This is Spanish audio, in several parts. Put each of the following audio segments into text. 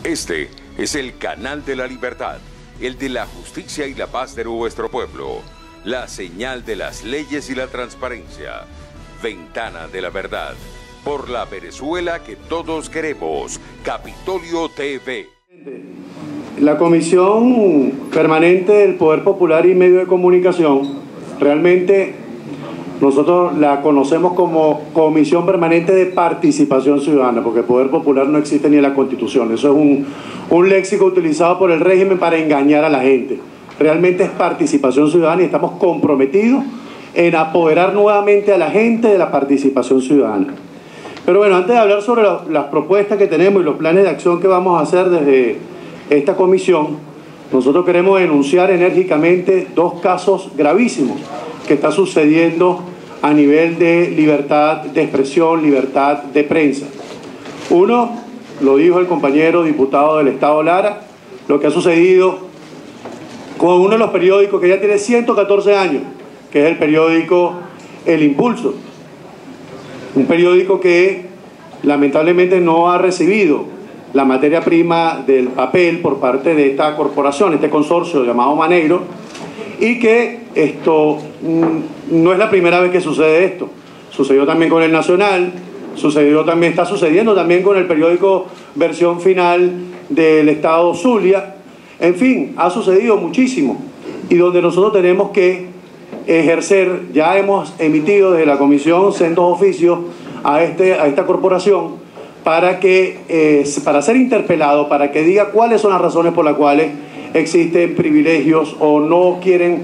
Este es el canal de la libertad, el de la justicia y la paz de nuestro pueblo, la señal de las leyes y la transparencia, ventana de la verdad, por la Venezuela que todos queremos, Capitolio TV. La Comisión Permanente del Poder Popular y Medio de Comunicación, realmente nosotros la conocemos como Comisión Permanente de Participación Ciudadana, porque el Poder Popular no existe ni en la Constitución. Eso es un léxico utilizado por el régimen para engañar a la gente. Realmente es participación ciudadana y estamos comprometidos en apoderar nuevamente a la gente de la participación ciudadana. Pero bueno, antes de hablar sobre las propuestas que tenemos y los planes de acción que vamos a hacer desde esta comisión, nosotros queremos denunciar enérgicamente dos casos gravísimos que está sucediendo a nivel de libertad de expresión, libertad de prensa. Uno, lo dijo el compañero diputado del Estado Lara, lo que ha sucedido con uno de los periódicos que ya tiene 114 años, que es el periódico El Impulso. Un periódico que lamentablemente no ha recibido la materia prima del papel por parte de esta corporación, este consorcio llamado Maneiro, y que esto no es la primera vez que sucede esto. Sucedió también con El Nacional, está sucediendo también con el periódico Versión Final del Estado Zulia. En fin, ha sucedido muchísimo y donde nosotros tenemos que ejercer, ya hemos emitido desde la comisión sendos oficios a esta corporación para ser interpelado, para que diga cuáles son las razones por las cuales existen privilegios o no quieren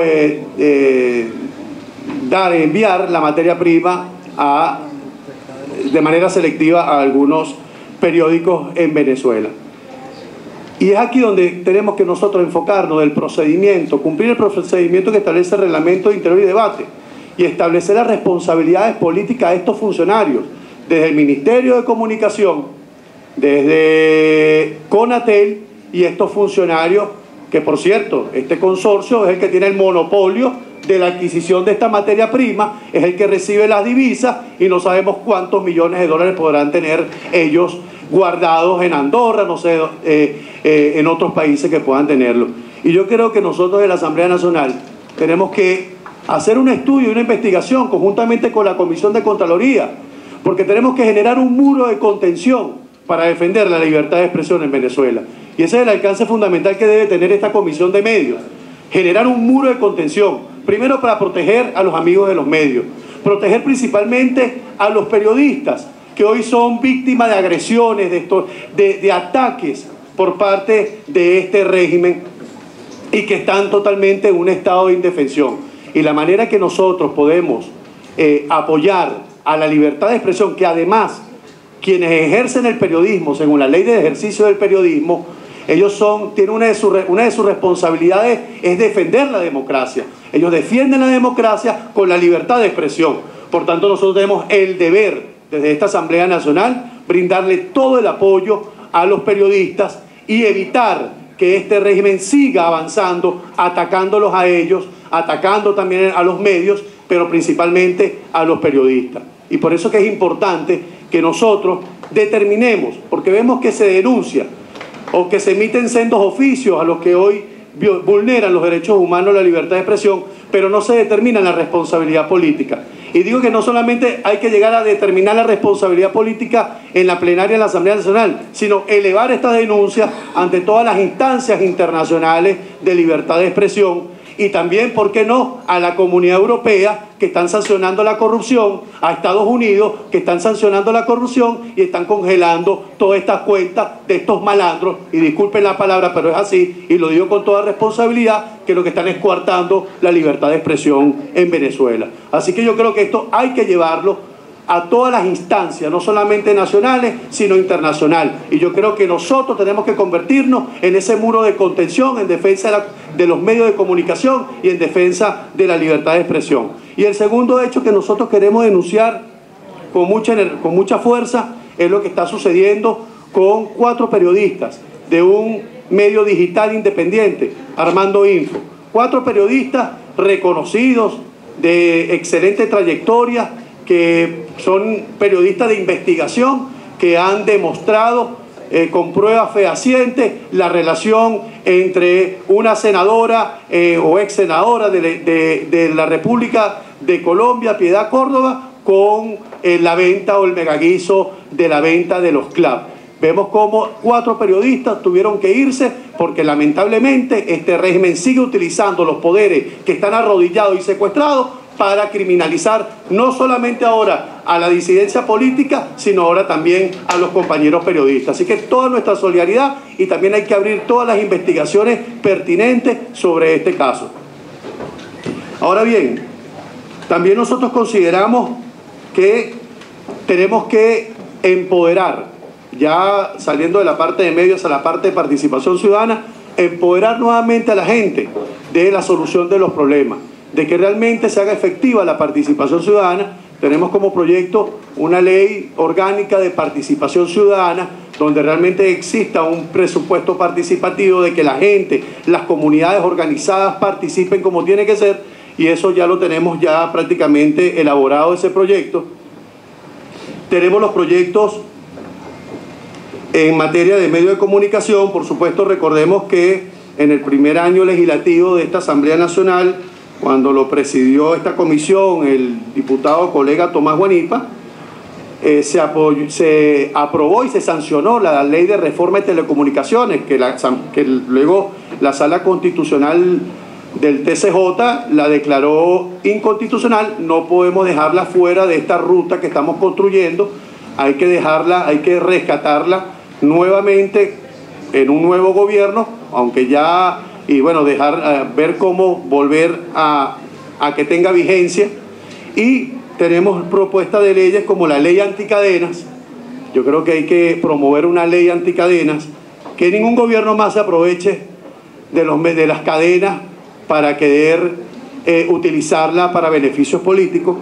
enviar la materia prima de manera selectiva a algunos periódicos en Venezuela. Y es aquí donde tenemos que nosotros enfocarnos del procedimiento, cumplir el procedimiento que establece el Reglamento de Interior y Debate y establecer las responsabilidades políticas de estos funcionarios, desde el Ministerio de Comunicación, desde Conatel y estos funcionarios que, por cierto, este consorcio es el que tiene el monopolio de la adquisición de esta materia prima, es el que recibe las divisas y no sabemos cuántos millones de dólares podrán tener ellos guardados en Andorra, no sé, en otros países que puedan tenerlo. Y yo creo que nosotros de la Asamblea Nacional tenemos que hacer un estudio y una investigación conjuntamente con la Comisión de Contraloría, porque tenemos que generar un muro de contención para defender la libertad de expresión en Venezuela. Y ese es el alcance fundamental que debe tener esta comisión de medios. Generar un muro de contención, primero para proteger a los amigos de los medios, proteger principalmente a los periodistas que hoy son víctimas de agresiones, de ataques por parte de este régimen y que están totalmente en un estado de indefensión. Y la manera que nosotros podemos apoyar a la libertad de expresión, que además quienes ejercen el periodismo, según la ley de ejercicio del periodismo, ellos tienen una de sus responsabilidades es defender la democracia. Ellos defienden la democracia con la libertad de expresión. Por tanto, nosotros tenemos el deber, desde esta Asamblea Nacional, brindarle todo el apoyo a los periodistas y evitar que este régimen siga avanzando, atacándolos a ellos, atacando también a los medios, pero principalmente a los periodistas. Y por eso que es importante que nosotros determinemos, porque vemos que se denuncia o que se emiten sendos oficios a los que hoy vulneran los derechos humanos, la libertad de expresión, pero no se determina la responsabilidad política. Y digo que no solamente hay que llegar a determinar la responsabilidad política en la plenaria de la Asamblea Nacional, sino elevar esta denuncia ante todas las instancias internacionales de libertad de expresión y también, ¿por qué no?, a la Comunidad Europea, que están sancionando la corrupción, a Estados Unidos, que están sancionando la corrupción y están congelando todas estas cuentas de estos malandros, y disculpen la palabra, pero es así, y lo digo con toda responsabilidad, que lo que están es coartando la libertad de expresión en Venezuela. Así que yo creo que esto hay que llevarlo a todas las instancias, no solamente nacionales, sino internacional. Y yo creo que nosotros tenemos que convertirnos en ese muro de contención, en defensa de los medios de comunicación y en defensa de la libertad de expresión. Y el segundo hecho que nosotros queremos denunciar con mucha fuerza es lo que está sucediendo con 4 periodistas de un medio digital independiente, Armando Info. 4 periodistas reconocidos, de excelente trayectoria, que son periodistas de investigación, que han demostrado con pruebas fehacientes la relación entre una senadora o ex senadora de la República de Colombia, Piedad Córdoba, con la venta o el megaguiso de la venta de los clubs. Vemos cómo 4 periodistas tuvieron que irse porque lamentablemente este régimen sigue utilizando los poderes que están arrodillados y secuestrados para criminalizar no solamente ahora a la disidencia política, sino ahora también a los compañeros periodistas. Así que toda nuestra solidaridad, y también hay que abrir todas las investigaciones pertinentes sobre este caso. Ahora bien, también nosotros consideramos que tenemos que empoderar, ya saliendo de la parte de medios a la parte de participación ciudadana, empoderar nuevamente a la gente de la solución de los problemas, de que realmente se haga efectiva la participación ciudadana. Tenemos como proyecto una ley orgánica de participación ciudadana donde realmente exista un presupuesto participativo, de que la gente, las comunidades organizadas participen como tiene que ser, y eso ya lo tenemos ya prácticamente elaborado, ese proyecto. Tenemos los proyectos en materia de medios de comunicación. Por supuesto, recordemos que en el primer año legislativo de esta Asamblea Nacional, cuando lo presidió esta comisión el diputado colega Tomás Guanipa, se aprobó y se sancionó la ley de reforma de telecomunicaciones, que luego la Sala Constitucional del TCJ la declaró inconstitucional. No podemos dejarla fuera de esta ruta que estamos construyendo, hay que dejarla, hay que rescatarla nuevamente en un nuevo gobierno, aunque ya, y bueno, ver cómo volver a que tenga vigencia. Y tenemos propuestas de leyes como la ley anticadenas. Yo creo que hay que promover una ley anticadenas, que ningún gobierno más se aproveche de las cadenas para querer utilizarla para beneficios políticos.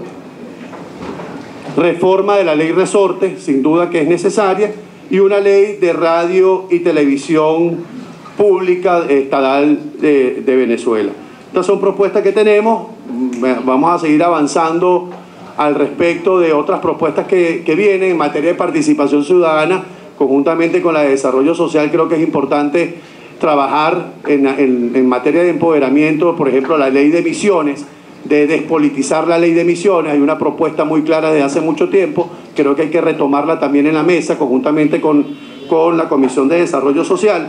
Reforma de la ley resorte, sin duda que es necesaria, y una ley de radio y televisión pública estatal de Venezuela. Estas son propuestas que tenemos. Vamos a seguir avanzando al respecto de otras propuestas que vienen en materia de participación ciudadana, conjuntamente con la de desarrollo social. Creo que es importante trabajar en materia de empoderamiento, por ejemplo, la ley de emisiones, de despolitizar la ley de emisiones. Hay una propuesta muy clara desde hace mucho tiempo, creo que hay que retomarla también en la mesa, conjuntamente con la Comisión de Desarrollo Social.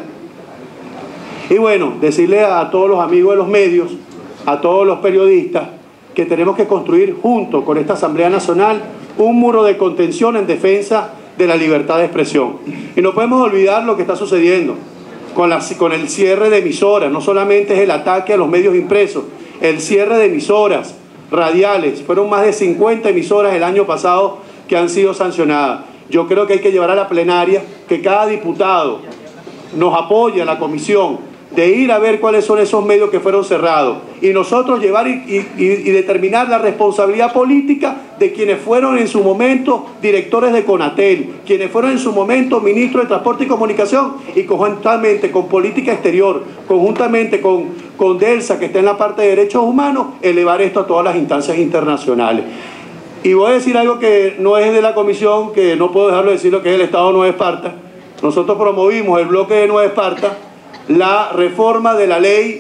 Y bueno, decirle a todos los amigos de los medios, a todos los periodistas, que tenemos que construir junto con esta Asamblea Nacional un muro de contención en defensa de la libertad de expresión. Y no podemos olvidar lo que está sucediendo con el cierre de emisoras. No solamente es el ataque a los medios impresos, el cierre de emisoras radiales. Fueron más de 50 emisoras el año pasado que han sido sancionadas. Yo creo que hay que llevar a la plenaria, que cada diputado nos apoye a la comisión de ir a ver cuáles son esos medios que fueron cerrados, y nosotros llevar y determinar la responsabilidad política de quienes fueron en su momento directores de Conatel, quienes fueron en su momento ministros de Transporte y Comunicación, y conjuntamente con Política Exterior, conjuntamente con DELSA, que está en la parte de Derechos Humanos, elevar esto a todas las instancias internacionales. Y voy a decir algo que no es de la comisión, que no puedo dejarlo de decir, lo que es el Estado de Nueva Esparta. Nosotros promovimos el bloque de Nueva Esparta la reforma de la ley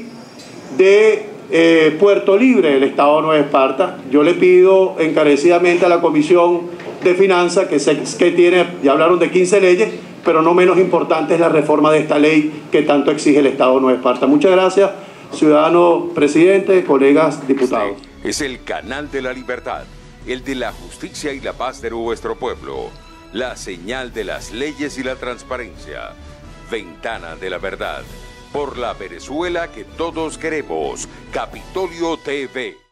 de Puerto Libre del Estado de Nueva Esparta. Yo le pido encarecidamente a la Comisión de Finanzas, que tiene, ya hablaron de 15 leyes, pero no menos importante es la reforma de esta ley que tanto exige el Estado de Nueva Esparta. Muchas gracias, ciudadano presidente, colegas diputados. Este es el canal de la libertad, el de la justicia y la paz de nuestro pueblo, la señal de las leyes y la transparencia. Ventana de la Verdad, por la Venezuela que todos queremos. Capitolio TV.